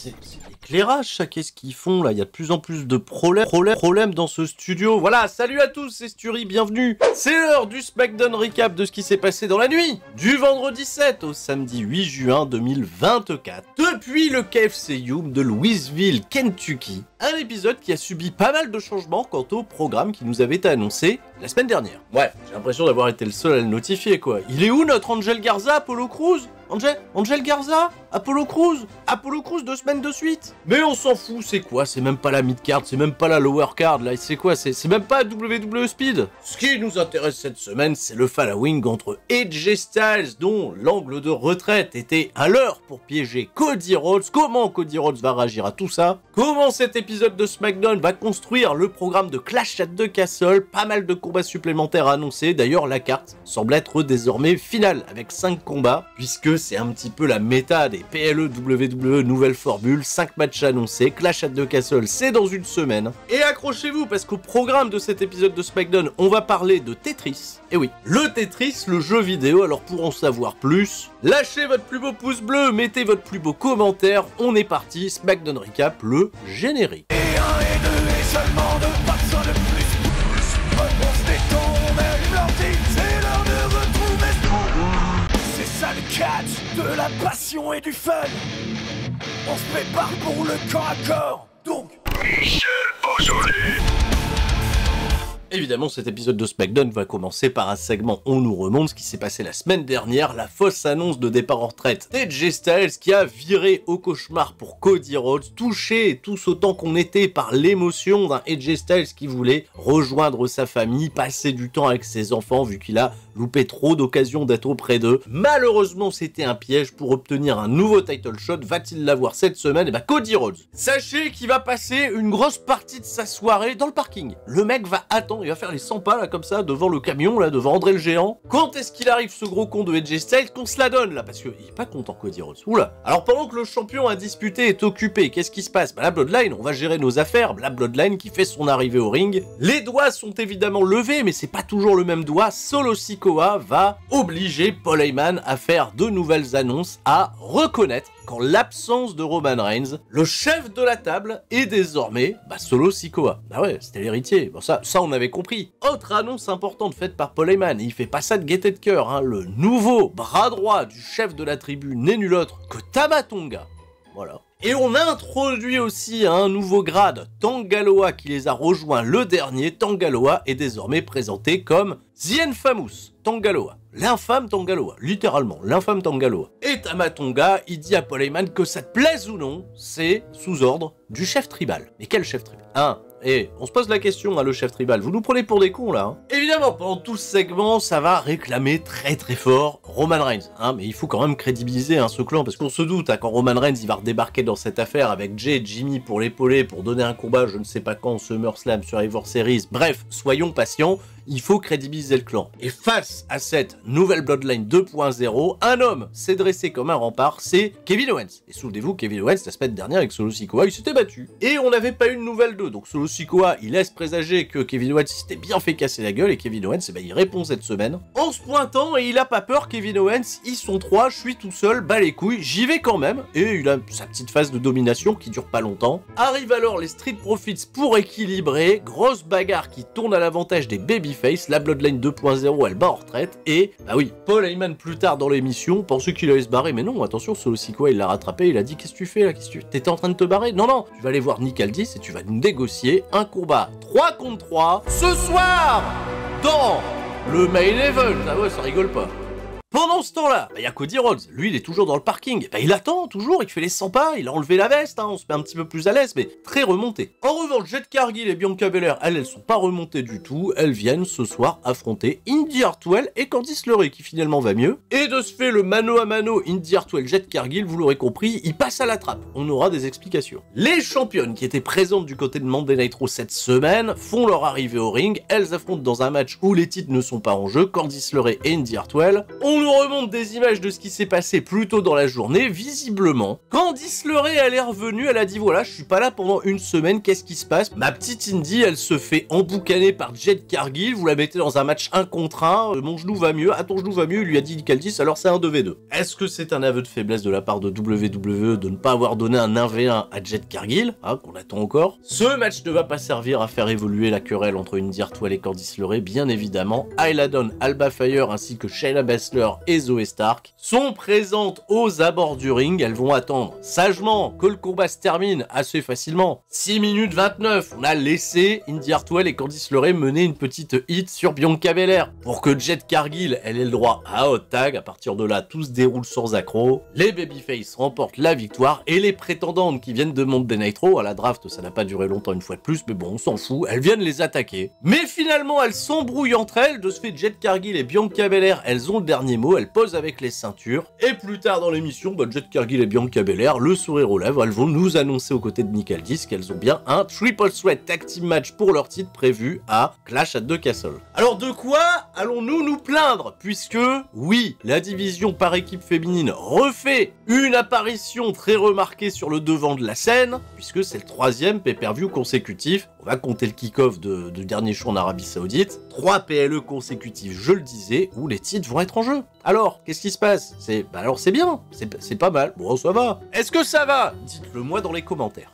c'est l'éclairage, ça, qu'est-ce qu'ils font là? Il y a de plus en plus de problèmes dans ce studio. Voilà, salut à tous, c'est Sturi, bienvenue. C'est l'heure du SmackDown Recap de ce qui s'est passé dans la nuit du vendredi 7 au samedi 8 juin 2024. Depuis le KFC Yum de Louisville, Kentucky, un épisode qui a subi pas mal de changements quant au programme qui nous avait été annoncé la semaine dernière. Ouais, j'ai l'impression d'avoir été le seul à le notifier, quoi. Il est où notre Angel Garza, Apollo Crews? Angel Garza? Apollo Crews? Apollo Crews 2 semaines de suite? Mais on s'en fout, c'est quoi? C'est même pas la mid-card, c'est même pas la lower-card, là, c'est quoi? C'est même pas WWE Speed. Ce qui nous intéresse cette semaine, c'est le following entre AJ Styles, dont l'angle de retraite était à l'heure pour piéger Cody Rhodes. Comment Cody Rhodes va réagir à tout ça? Comment cet épisode de SmackDown va construire le programme de Clash at the Castle? Pas mal de combats supplémentaires annoncés, d'ailleurs la carte semble être désormais finale, avec 5 combats, puisque c'est un petit peu la méta des PLE WWE nouvelle formule, 5 matchs annoncés, Clash at the Castle c'est dans une semaine. Et accrochez-vous parce qu'au programme de cet épisode de SmackDown, on va parler de Tetris. Et oui, le Tetris, le jeu vidéo, alors pour en savoir plus, lâchez votre plus beau pouce bleu, mettez votre plus beau commentaire, on est parti, SmackDown Recap, le générique. Et 1 et 2 et seulement 2, pas besoin de plus. On se détend, on allume l'ordi, c'est l'heure de retrouver ce qu'on... C'est ça le catch, de la passion et du fun. On se prépare pour le corps à corps, donc... Michel Beausoleil. Évidemment, cet épisode de SmackDown va commencer par un segment On nous remonte ce qui s'est passé la semaine dernière, la fausse annonce de départ en retraite d'AJ Styles qui a viré au cauchemar pour Cody Rhodes, touché tous autant qu'on était par l'émotion d'un AJ Styles qui voulait rejoindre sa famille, passer du temps avec ses enfants vu qu'il a loupé trop d'occasions d'être auprès d'eux. Malheureusement, c'était un piège pour obtenir un nouveau title shot. Va-t-il l'avoir cette semaine? Et bah Cody Rhodes. Sachez qu'il va passer une grosse partie de sa soirée dans le parking. Le mec va attendre, il va faire les 100 pas là comme ça devant le camion là, devant André le Géant. Quand est-ce qu'il arrive ce gros con de AJ Styles qu'on se la donne là? Parce qu'il est pas content Cody Rhodes. Oula. Alors pendant que le champion indisputé est occupé, qu'est-ce qui se passe? Bah la Bloodline, on va gérer nos affaires. La Bloodline qui fait son arrivée au ring. Les doigts sont évidemment levés, mais c'est pas toujours le même doigt. Solo Sikoa va obliger Paul Heyman à faire de nouvelles annonces, à reconnaître qu'en l'absence de Roman Reigns, le chef de la table est désormais Solo Sikoa. Bah ouais, c'était l'héritier. Bon ça on avait compris. Autre annonce importante faite par Paul Heyman, il fait pas ça de gaieté de cœur, hein. Le nouveau bras droit du chef de la tribu n'est nul autre que Tama Tonga. Voilà. Et on a introduit aussi un nouveau grade, Tanga Loa, qui les a rejoints le dernier. Tanga Loa est désormais présenté comme The Infamous Tanga Loa. L'infâme Tanga Loa, littéralement, l'infâme Tanga Loa. Et Tama Tonga, il dit à Paul Heyman que ça te plaise ou non, c'est sous ordre du chef tribal. Mais quel chef tribal? Et on se pose la question, hein, le chef tribal, vous nous prenez pour des cons là, hein. Évidemment, pendant tout ce segment, ça va réclamer très fort Roman Reigns, hein, mais il faut quand même crédibiliser ce clan, parce qu'on se doute, hein, quand Roman Reigns il va redébarquer dans cette affaire avec Jay et Jimmy pour l'épauler, pour donner un combat, je ne sais pas quand, SummerSlam, Survivor Series, bref, soyons patients, il faut crédibiliser le clan. Et face à cette nouvelle Bloodline 2.0, un homme s'est dressé comme un rempart, c'est Kevin Owens. Et souvenez-vous, Kevin Owens, la semaine dernière avec Solo Sikoa, il s'était battu. Et on n'avait pas eu de nouvelle d'eux, donc Solo Sikoa, il laisse présager que Kevin Owens s'était bien fait casser la gueule, et Kevin Owens, il répond cette semaine, en se pointant, et il a pas peur, Kevin Owens, ils sont 3, je suis tout seul, bas les couilles, j'y vais quand même, et il a sa petite phase de domination qui dure pas longtemps. Arrivent alors les Street Profits pour équilibrer, grosse bagarre qui tourne à l'avantage des Babyface, la Bloodline 2.0, elle bat en retraite, et, bah oui, Paul Heyman plus tard dans l'émission pensait qu'il allait se barrer, mais non, attention, Solo Sikoa, il l'a rattrapé, il a dit, qu'est-ce que tu fais là, t'étais en train de te barrer? Non, tu vas aller voir Nick Aldis et tu vas nous négocier un combat 3 contre 3, ce soir, dans le main event. Ah ouais, ça rigole pas. Pendant ce temps-là, il y a Cody Rhodes, lui il est toujours dans le parking, il attend toujours, il fait les 100 pas, il a enlevé la veste, on se met un petit peu plus à l'aise, mais très remonté. En revanche, Jade Cargill et Bianca Belair, elles sont pas remontées du tout, elles viennent ce soir affronter Indi Hartwell et Candice LeRae qui finalement va mieux. Et de ce fait, le mano à mano Indi Hartwell, Jade Cargill, vous l'aurez compris, il passe à la trappe, on aura des explications. Les championnes qui étaient présentes du côté de Monday Night Raw cette semaine font leur arrivée au ring, elles affrontent dans un match où les titres ne sont pas en jeu, Candice LeRae et Indi Hartwell. On nous remonte des images de ce qui s'est passé plus tôt dans la journée. Visiblement, Candice LeRae, elle est revenue, elle a dit voilà, je suis pas là pendant une semaine, qu'est-ce qui se passe? Ma petite Indy, elle se fait emboucaner par Jade Cargill, vous la mettez dans un match 1 contre 1, mon genou va mieux, ton genou va mieux, il lui a dit Nick Aldis, alors c'est un 2v2. Est-ce que c'est un aveu de faiblesse de la part de WWE de ne pas avoir donné un 1v1 à Jade Cargill, qu'on attend encore? Ce match ne va pas servir à faire évoluer la querelle entre Indy Hartwell et Candice LeRae, bien évidemment. Ayla Dawn, Alba Fire ainsi que Shayna Baszler et Zoe Stark sont présentes aux abords du ring. Elles vont attendre sagement que le combat se termine assez facilement. 6 minutes 29, on a laissé Indy Hartwell et Candice LeRae mener une petite hit sur Bianca Belair pour que Jade Cargill elle ait le droit à hot tag. À partir de là, tout se déroule sans accroc. Les babyface remportent la victoire et les prétendantes qui viennent de Monday Nitro à la draft, ça n'a pas duré longtemps une fois de plus, mais bon, on s'en fout, elles viennent les attaquer. Mais finalement, elles s'embrouillent entre elles. De ce fait, Jade Cargill et Bianca Belair, elles ont le dernier mot, elles posent avec les ceintures. Et plus tard dans l'émission, Jade Cargill et Bianca Belair, le sourire aux lèvres, elles vont nous annoncer aux côtés de Nick Aldis qu'elles ont bien un Triple Threat Tag Team Match pour leur titre prévu à Clash at the Castle. Alors de quoi allons-nous nous plaindre? Puisque, oui, la division par équipe féminine refait une apparition très remarquée sur le devant de la scène, puisque c'est le 3e pay-per-view consécutif. On va compter le kick-off du dernier show en Arabie Saoudite. 3 PLE consécutifs, je le disais, où les titres vont être en jeu. Alors, qu'est-ce qui se passe? Alors c'est bien, c'est pas mal, bon ça va. Est-ce que ça va? Dites-le moi dans les commentaires.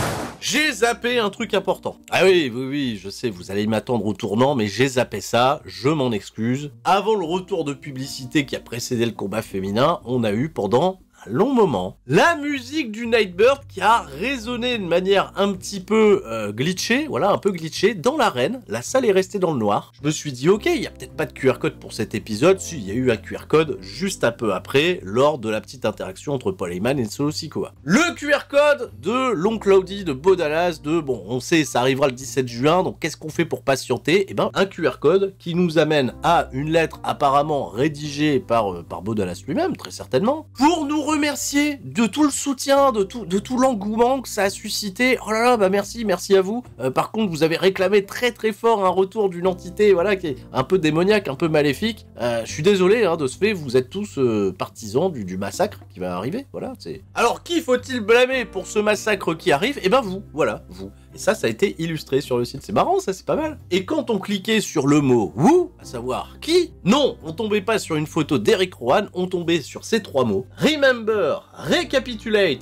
J'ai zappé un truc important. Ah oui, je sais, vous allez m'attendre au tournant, mais j'ai zappé ça, je m'en excuse. Avant le retour de publicité qui a précédé le combat féminin, on a eu pendant un long moment la musique du Nightbird qui a résonné de manière un petit peu glitchée, voilà, un peu glitchée dans l'arène. La salle est restée dans le noir. Je me suis dit ok, il y a peut-être pas de QR code pour cet épisode. Si, il y a eu un QR code juste un peu après, lors de la petite interaction entre Paul Heyman et Solo Sikoa. Le QR code de Long Cloudy, de Bo Dallas, bon, on sait, ça arrivera le 17 juin, donc qu'est-ce qu'on fait pour patienter? Eh ben, un QR code qui nous amène à une lettre apparemment rédigée par Bo Dallas lui-même, très certainement, pour nous remercier de tout le soutien, de tout l'engouement que ça a suscité. Oh là là, bah merci à vous. Par contre, vous avez réclamé très très fort un retour d'une entité, voilà, qui est un peu démoniaque, un peu maléfique. Je suis désolé, de ce fait, vous êtes tous partisans du massacre qui va arriver, voilà. Alors, qui faut-il blâmer pour ce massacre qui arrive? Eh ben vous, voilà, vous. Et ça a été illustré sur le site, c'est marrant ça, c'est pas mal. Et quand on cliquait sur le mot « who », à savoir « qui », non, on tombait pas sur une photo d'Eric Rowan, on tombait sur ces 3 mots « remember »,« recapitulate »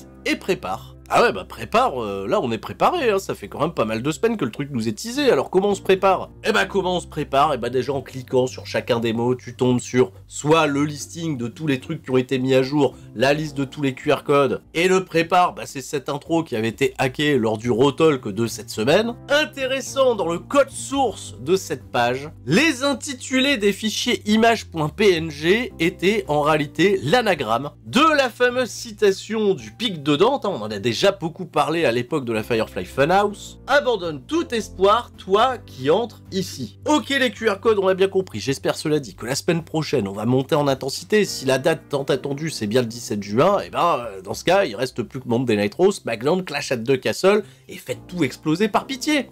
et « prépare ». Ah ouais, bah prépare, là on est préparé, ça fait quand même pas mal de semaines que le truc nous est teasé, alors comment on se prépare? Eh bah comment on se prépare? Eh bah déjà en cliquant sur chacun des mots, tu tombes sur soit le listing de tous les trucs qui ont été mis à jour, la liste de tous les QR codes, et le prépare, bah c'est cette intro qui avait été hackée lors du Raw Talk de cette semaine. Intéressant dans le code source de cette page, les intitulés des fichiers images.png étaient en réalité l'anagramme de la fameuse citation du pic de Dante, on en a déjà beaucoup parlé à l'époque de la Firefly Funhouse. Abandonne tout espoir, toi qui entres ici. Ok, les QR codes, on a bien compris. J'espère, cela dit, que la semaine prochaine, on va monter en intensité. Si la date tant attendue, c'est bien le 17 juin, et ben, dans ce cas, il reste plus que Monday Nitro, SmackDown, Clash at the Castle, et faites tout exploser par pitié.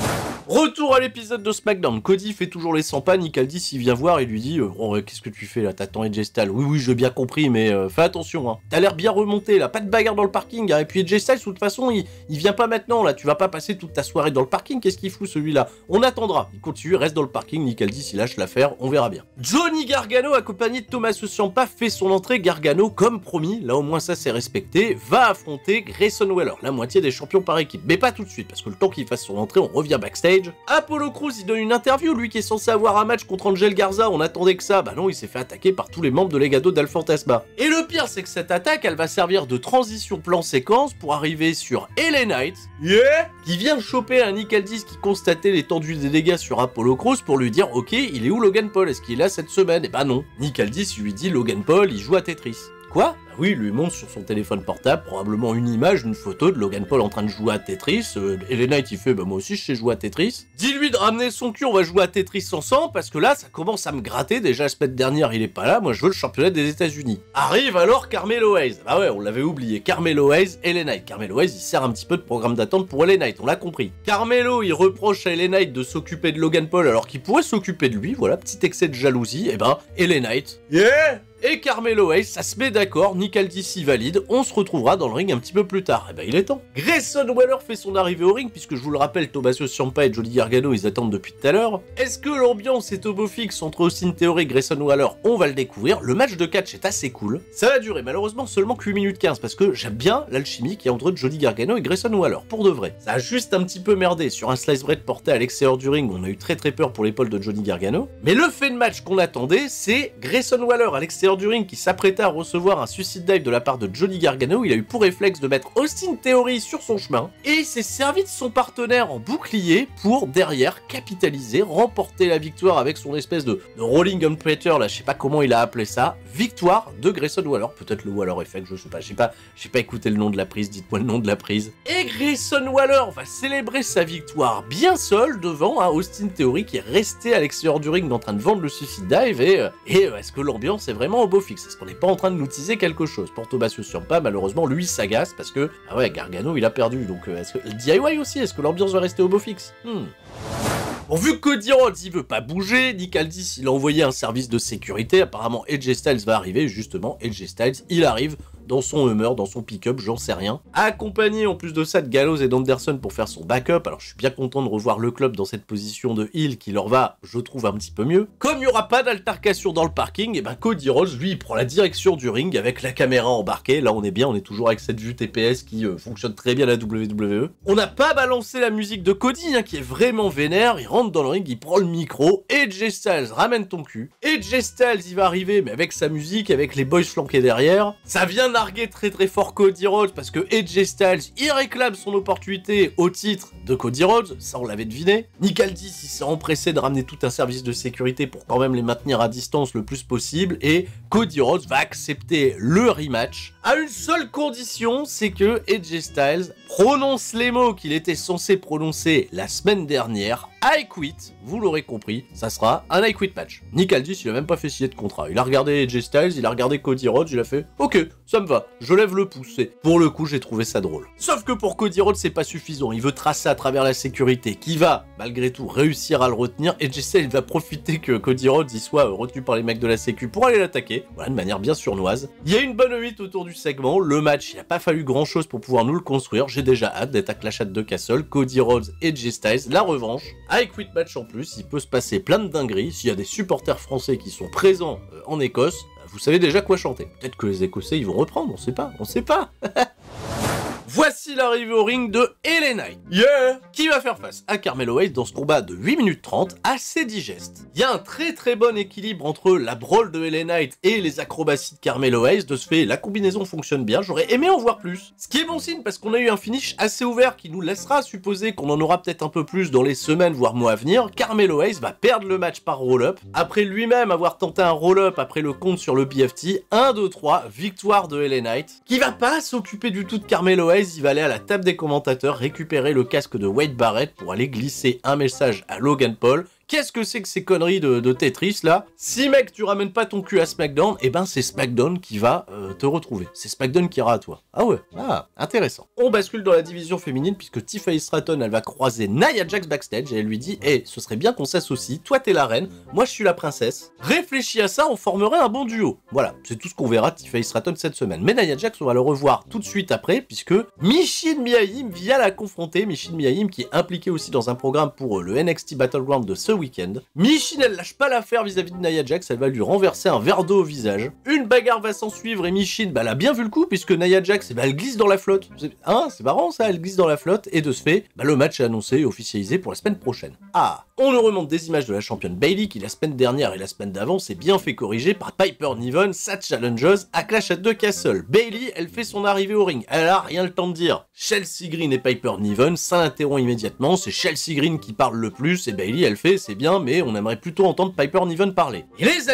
Retour à l'épisode de SmackDown. Cody fait toujours les 100 pas, Nick Aldis il vient voir et lui dit oh, qu'est-ce que tu fais là, t'attends AJ Styles? Oui, j'ai bien compris, mais fais attention, T'as l'air bien remonté, là, pas de bagarre dans le parking, Et puis AJ Styles, de toute façon, il vient pas maintenant, là, tu vas pas passer toute ta soirée dans le parking, qu'est-ce qu'il fout celui-là? On attendra. Il continue, reste dans le parking, Nick Aldis, il lâche l'affaire, on verra bien. Johnny Gargano, accompagné de Thomas Ciampa, fait son entrée. Gargano, comme promis, là au moins ça c'est respecté, va affronter Grayson Waller, la moitié des champions par équipe. Mais pas tout de suite, parce que le temps qu'il fasse son entrée, on revient backstage. Apollo Crews, il donne une interview, lui qui est censé avoir un match contre Angel Garza, on attendait que ça, bah non, il s'est fait attaquer par tous les membres de Legado del Fantasma. Et le pire, c'est que cette attaque, elle va servir de transition plan-séquence pour arriver sur LA Knight, qui vient choper un Nick Aldis qui constatait l'étendue des dégâts sur Apollo Crews pour lui dire, ok, il est où Logan Paul? Est-ce qu'il est là cette semaine? Et bah non. Nick Aldis lui dit, Logan Paul, il joue à Tetris. quoi? Bah oui, il lui montre sur son téléphone portable probablement une image, une photo de Logan Paul en train de jouer à Tetris. LA Knight il fait bah moi aussi je sais jouer à Tetris. Dis-lui de ramener son cul, on va jouer à Tetris ensemble parce que là ça commence à me gratter. Déjà la semaine dernière il est pas là, moi je veux le championnat des États-Unis. Arrive alors Carmelo Hayes. Bah ouais, on l'avait oublié. Carmelo Hayes, LA Knight. Carmelo Hayes il sert un petit peu de programme d'attente pour LA Knight, on l'a compris. Carmelo il reproche à LA Knight de s'occuper de Logan Paul alors qu'il pourrait s'occuper de lui, voilà, petit excès de jalousie. Et ben LA Knight, yeah, et Carmelo Hayes, ça se met d'accord, Nick Aldis valide, on se retrouvera dans le ring un petit peu plus tard. Et ben il est temps. Grayson Waller fait son arrivée au ring, puisque je vous le rappelle, Tommaso Ciampa et Johnny Gargano, ils attendent depuis tout à l'heure. Est-ce que l'ambiance est au beau fixe entre Austin Theory et Grayson Waller? On va le découvrir. Le match de catch est assez cool. Ça va durer malheureusement seulement que 8 minutes 15, parce que j'aime bien l'alchimie qu'il y a entre Johnny Gargano et Grayson Waller, pour de vrai. Ça a juste un petit peu merdé sur un slice bread porté à l'extérieur du ring, on a eu très peur pour l'épaule de Johnny Gargano. Mais le fait de match qu'on attendait, c'est Grayson Waller à l'extérieur du ring qui s'apprête à recevoir un suicide dive de la part de Johnny Gargano. Il a eu pour réflexe de mettre Austin Theory sur son chemin et il s'est servi de son partenaire en bouclier pour derrière capitaliser, remporter la victoire avec son espèce de rolling unpater là, je sais pas comment il a appelé ça. Victoire de Grayson Waller, peut-être le Waller effect, je sais pas, j'ai pas écouté le nom de la prise, dites-moi le nom de la prise. Et Grayson Waller va célébrer sa victoire bien seul devant Austin Theory qui est resté à l'extérieur du ring en train de vendre le suicide dive. Et est-ce que l'ambiance est vraiment au beau fixe? Est-ce qu'on n'est pas en train de nous teaser quelque chose? Pour Tommaso Ciampa, malheureusement, lui s'agace parce que, ah ouais, Gargano il a perdu, donc est-ce que le DIY aussi, est-ce que l'ambiance va rester au beau fixe? Bon, vu que Cody Rhodes il veut pas bouger, Nick Aldis il a envoyé un service de sécurité, apparemment AJ Styles va arriver, justement, AJ Styles il arrive dans son Hummer, dans son pick-up, j'en sais rien. Accompagné en plus de ça de Gallows et d'Anderson pour faire son backup, alors je suis bien content de revoir le club dans cette position de heel qui leur va, je trouve, un petit peu mieux. Comme il n'y aura pas d'altercation dans le parking, et ben Cody Rhodes, lui, il prend la direction du ring avec la caméra embarquée. Là on est bien, on est toujours avec cette vue TPS qui fonctionne très bien à la WWE. On n'a pas balancé la musique de Cody, hein, qui est vraiment vénère, il rentre dans le ring, il prend le micro, et AJ Styles ramène ton cul. Et AJ Styles il va arriver, mais avec sa musique, avec les boys flanqués derrière, ça vient narguer très fort Cody Rhodes parce que AJ Styles il réclame son opportunité au titre de Cody Rhodes, ça on l'avait deviné. Nick Aldis il s'est empressé de ramener tout un service de sécurité pour quand même les maintenir à distance le plus possible et Cody Rhodes va accepter le rematch à une seule condition, c'est que AJ Styles prononce les mots qu'il était censé prononcer la semaine dernière. I quit, vous l'aurez compris, ça sera un I quit match. Nick Aldis il a même pas fait signer de contrat, il a regardé AJ Styles, il a regardé Cody Rhodes, il a fait ok, ça me va, je lève le pouce. Et pour le coup j'ai trouvé ça drôle. Sauf que pour Cody Rhodes c'est pas suffisant, il veut tracer à travers la sécurité, qui va malgré tout réussir à le retenir. AJ Styles va profiter que Cody Rhodes y soit retenu par les mecs de la sécu pour aller l'attaquer, voilà, de manière bien sournoise. Il y a une bonne 8 autour du segment, le match il a pas fallu grand chose pour pouvoir nous le construire, j'ai déjà hâte d'être à Clash at the Castle, Cody Rhodes et AJ Styles, la revanche. I quit match en plus, il peut se passer plein de dingueries, s'il y a des supporters français qui sont présents en Écosse, vous savez déjà quoi chanter. Peut-être que les Écossais ils vont reprendre, on sait pas. Voici l'arrivée au ring de LA Knight, yeah, qui va faire face à Carmelo Hayes dans ce combat de 8 minutes 30, assez digeste. Il y a un très bon équilibre entre la brawl de LA Knight et les acrobaties de Carmelo Hayes, de ce fait la combinaison fonctionne bien, j'aurais aimé en voir plus. Ce qui est bon signe parce qu'on a eu un finish assez ouvert qui nous laissera supposer qu'on en aura peut-être un peu plus dans les semaines voire mois à venir. Carmelo Hayes va perdre le match par roll-up, après lui-même avoir tenté un roll-up après le compte sur le BFT, 1, 2, 3, victoire de LA Knight, qui va pas s'occuper du tout de Carmelo Hayes. Il va aller à la table des commentateurs récupérer le casque de Wade Barrett pour aller glisser un message à Logan Paul. Qu'est-ce que c'est que ces conneries de Tetris là? Si mec tu ramènes pas ton cul à SmackDown, et ben c'est SmackDown qui va te retrouver. C'est SmackDown qui ira à toi. Ah ouais, intéressant. On bascule dans la division féminine puisque Tiffany Stratton elle va croiser Nia Jax backstage et elle lui dit hey, ce serait bien qu'on s'associe, toi t'es la reine, moi je suis la princesse. Réfléchis à ça, on formerait un bon duo. Voilà, c'est tout ce qu'on verra de Tiffany Stratton cette semaine. Mais Nia Jax on va le revoir tout de suite après puisque Michin Miahim vient la confronter, Michin Miahim qui est impliquée aussi dans un programme pour le NXT Battleground de ce week-end. Michin elle lâche pas l'affaire vis-à-vis de Nia Jax, elle va lui renverser un verre d'eau au visage. Une bagarre va s'en suivre et Michin elle a bien vu le coup puisque Nia Jax elle glisse dans la flotte. C'est marrant ça, elle glisse dans la flotte et de ce fait, le match est annoncé et officialisé pour la semaine prochaine. On nous remonte des images de la championne Bayley qui la semaine dernière et la semaine d'avant s'est bien fait corriger par Piper Niven, sa challengeuse à Clash at the Castle. Bayley elle fait son arrivée au ring, elle a rien le temps de dire. Chelsea Green et Piper Niven, ça l'interrompt immédiatement, c'est Chelsea Green qui parle le plus et Bayley elle fait c'est bien mais on aimerait plutôt entendre Piper Niven parler. Et les amis,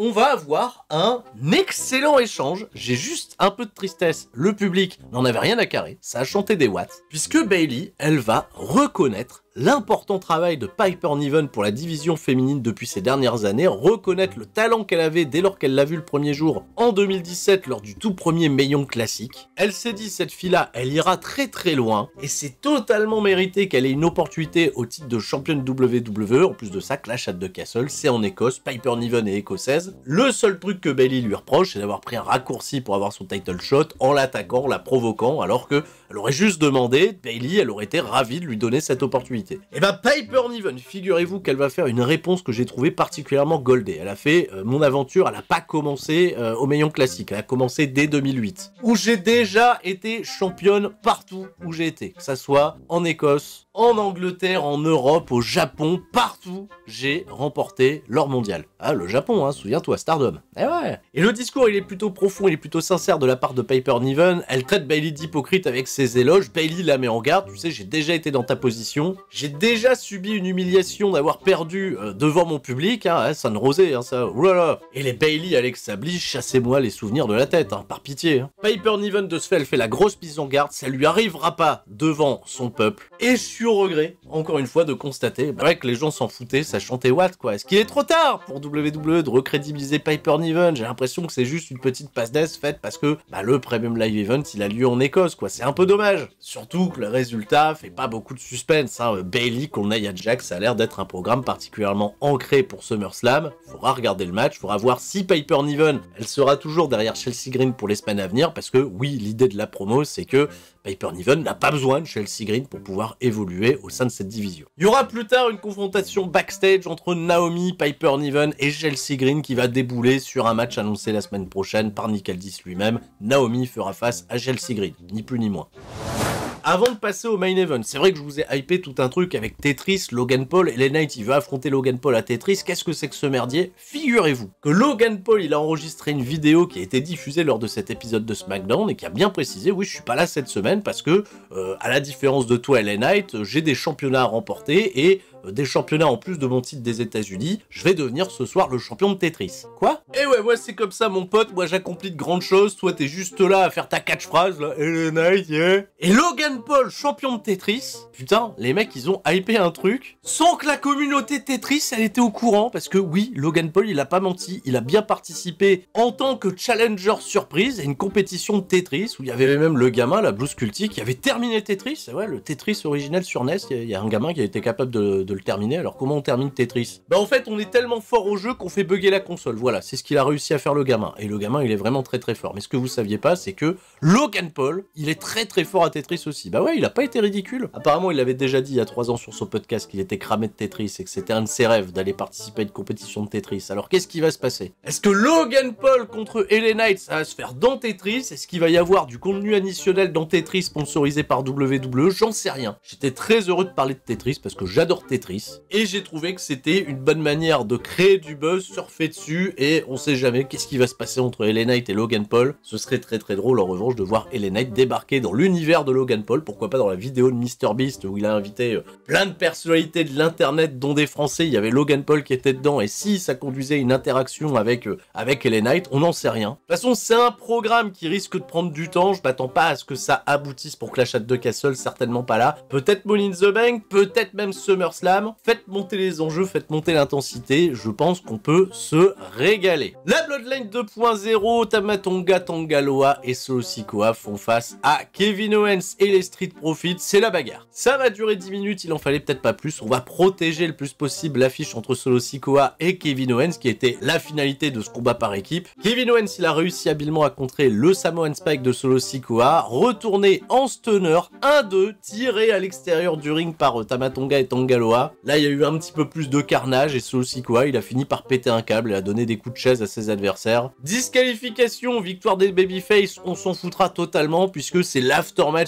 on va avoir un excellent échange. J'ai juste un peu de tristesse. Le public n'en avait rien à carrer. Ça a chanté des watts. Puisque Bayley, elle va reconnaître l'important travail de Piper Niven pour la division féminine depuis ces dernières années, reconnaître le talent qu'elle avait dès lors qu'elle l'a vu le premier jour en 2017 lors du tout premier Mae classique. Elle s'est dit, cette fille-là, elle ira très très loin et c'est totalement mérité qu'elle ait une opportunité au titre de championne WWE. En plus de ça, Clash at the Castle, c'est en Écosse, Piper Niven est écossaise. Le seul truc que Bayley lui reproche, c'est d'avoir pris un raccourci pour avoir son title shot en l'attaquant, en la provoquant, alors que elle aurait juste demandé, Bayley, elle aurait été ravie de lui donner cette opportunité. Et bah Piper Niven, figurez-vous qu'elle va faire une réponse que j'ai trouvée particulièrement goldée. Elle a fait mon aventure, elle n'a pas commencé au Mae classique, elle a commencé dès 2008, où j'ai déjà été championne partout où j'ai été, que ça soit en Écosse, en Angleterre, en Europe, au Japon, partout, j'ai remporté l'or mondial. Ah, le Japon, hein, souviens-toi, Stardom. Eh ouais. Et le discours, il est plutôt profond, il est plutôt sincère de la part de Piper Niven. Elle traite Bayley d'hypocrite avec ses éloges. Bayley la met en garde, tu sais, j'ai déjà été dans ta position. J'ai déjà subi une humiliation d'avoir perdu devant mon public, hein, San Rosé, hein, ça, oulala. Et les Bayley, Alex Bliss, chassez-moi les souvenirs de la tête, hein, par pitié. Hein. Piper Niven, de ce fait, elle fait la grosse mise en garde, ça lui arrivera pas devant son peuple. Et je suis au regret, encore une fois, de constater que les gens s'en foutaient, ça chantait what, quoi. Est-ce qu'il est trop tard pour WWE de recrédibiliser Piper Niven? J'ai l'impression que c'est juste une petite passe d'ess faite parce que le Premium Live Event, il a lieu en Écosse, quoi. C'est un peu dommage. Surtout que le résultat fait pas beaucoup de suspense, hein. Bayley qu'on aille à Jack, ça a l'air d'être un programme particulièrement ancré pour SummerSlam. Faudra regarder le match, faudra voir si Piper Niven, elle sera toujours derrière Chelsea Green pour les semaines à venir, parce que oui, l'idée de la promo, c'est que Piper Niven n'a pas besoin de Chelsea Green pour pouvoir évoluer au sein de cette division. Il y aura plus tard une confrontation backstage entre Naomi, Piper Niven et Chelsea Green qui va débouler sur un match annoncé la semaine prochaine par Nick Aldis lui-même. Naomi fera face à Chelsea Green, ni plus ni moins. Avant de passer au main event, c'est vrai que je vous ai hypé tout un truc avec Tetris, Logan Paul, et LA Knight il veut affronter Logan Paul à Tetris. Qu'est-ce que c'est que ce merdier? Figurez-vous que Logan Paul il a enregistré une vidéo qui a été diffusée lors de cet épisode de SmackDown et qui a bien précisé, oui je suis pas là cette semaine parce que, à la différence de toi LA Knight, j'ai des championnats à remporter et des championnats en plus de mon titre des États-Unis, je vais devenir ce soir le champion de Tetris. Quoi? Eh ouais, moi c'est comme ça mon pote, moi j'accomplis de grandes choses, toi t'es juste là à faire ta catchphrase là, LA Knight, yeah. Et Logan Paul, champion de Tetris, putain, les mecs ils ont hypé un truc, sans que la communauté Tetris elle était au courant, parce que oui, Logan Paul il a pas menti, il a bien participé en tant que challenger surprise à une compétition de Tetris, où il y avait même le gamin, la Blue Sculpty, qui avait terminé Tetris, et ouais, le Tetris originel sur NES, il y a un gamin qui a été capable de le terminer. Alors comment on termine Tetris? Bah en fait on est tellement fort au jeu qu'on fait bugger la console, voilà, c'est ce qu'il a réussi à faire le gamin, et le gamin il est vraiment très très fort. Mais ce que vous saviez pas, c'est que Logan Paul, il est très très fort à Tetris aussi. Bah ouais, il a pas été ridicule. Apparemment il avait déjà dit il y a 3 ans sur son podcast qu'il était cramé de Tetris et que c'était un de ses rêves d'aller participer à une compétition de Tetris. Alors qu'est-ce qui va se passer? Est-ce que Logan Paul contre LA Knight ça va se faire dans Tetris? Est-ce qu'il va y avoir du contenu additionnel dans Tetris sponsorisé par WWE? J'en sais rien. J'étais très heureux de parler de Tetris parce que j'adore Tetris. Et j'ai trouvé que c'était une bonne manière de créer du buzz, surfer dessus, et on sait jamais qu'est-ce qui va se passer entre LA Knight et Logan Paul. Ce serait très très drôle en revanche de voir LA Knight débarquer dans l'univers de Logan Paul, pourquoi pas dans la vidéo de MrBeast où il a invité plein de personnalités de l'internet dont des Français, il y avait Logan Paul qui était dedans, et si ça conduisait une interaction avec LA Knight, on n'en sait rien. De toute façon c'est un programme qui risque de prendre du temps, je m'attends pas à ce que ça aboutisse pour Clash at the Castle, certainement pas là. Peut-être Money in the Bank, peut-être même SummerSlam. Faites monter les enjeux, faites monter l'intensité, je pense qu'on peut se régaler. La Bloodline 2.0, Tama Tonga, Tanga Loa et Solo Sikoa font face à Kevin Owens et les Street Profits, c'est la bagarre. Ça va durer 10 minutes, il en fallait peut-être pas plus, on va protéger le plus possible l'affiche entre Solo Sikoa et Kevin Owens qui était la finalité de ce combat par équipe. Kevin Owens il a réussi habilement à contrer le Samoan Spike de Solo Sikoa, retourné en stunner, 1-2, tiré à l'extérieur du ring par Tama Tonga et Tanga Loa. Là, il y a eu un petit peu plus de carnage et Solo Sikoa, il a fini par péter un câble et a donné des coups de chaise à ses adversaires. Disqualification, victoire des babyface, on s'en foutra totalement puisque c'est l'aftermatch qui va nous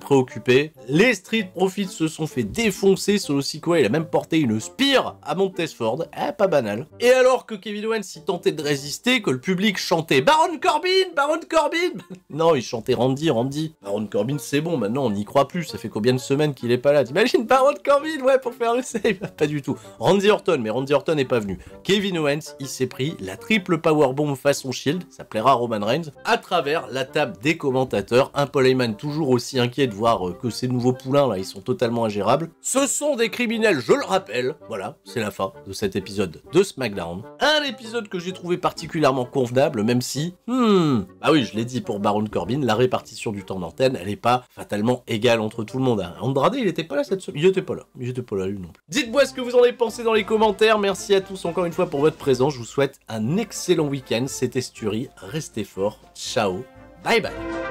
préoccuper. Les Street Profits se sont fait défoncer, Solo Sikoa il a même porté une spear à Montesford, pas banal. Et alors que Kevin Owens y tentait de résister, que le public chantait Baron Corbin, Baron Corbin. Non, il chantait Randy. Baron Corbin c'est bon, maintenant on n'y croit plus, ça fait combien de semaines qu'il est pas là. T'imagines Baron Corbin, ouais, pour faire le save. Pas du tout. Randy Orton, mais Randy Orton n'est pas venu. Kevin Owens, il s'est pris la triple powerbomb façon Shield, ça plaira à Roman Reigns, à travers la table des commentateurs. Un Paul Heyman toujours aussi inquiet de voir que ces nouveaux poulains là, ils sont totalement ingérables. Ce sont des criminels, je le rappelle. Voilà, c'est la fin de cet épisode de SmackDown. Un épisode que j'ai trouvé particulièrement convenable, même si, ah oui, je l'ai dit pour Baron Corbin, la répartition du temps d'antenne, elle est pas fatalement égale entre tout le monde. Andrade, il était pas là cette semaine. Il était pas là lui non plus. Dites-moi ce que vous en avez pensé dans les commentaires. Merci à tous encore une fois pour votre présence. Je vous souhaite un excellent week-end. C'était Sturi. Restez forts. Ciao. Bye bye.